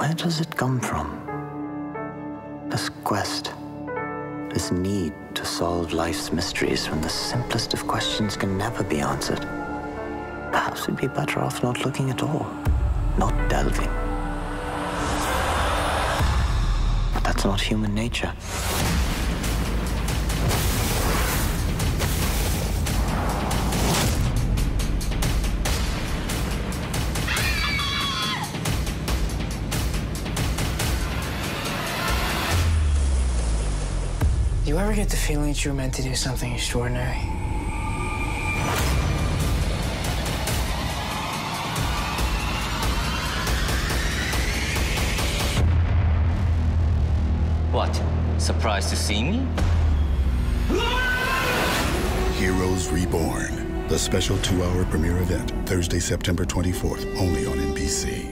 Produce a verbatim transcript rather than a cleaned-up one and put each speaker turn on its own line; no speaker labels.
Where does it come from? This quest, this need to solve life's mysteries when the simplest of questions can never be answered. Perhaps we'd be better off not looking at all, not delving. But that's not human nature.
Do you ever get the feeling that you were meant to do something extraordinary?
What? Surprised to see me?
Heroes Reborn, the special two-hour premiere event, Thursday, September twenty-fourth, only on N B C.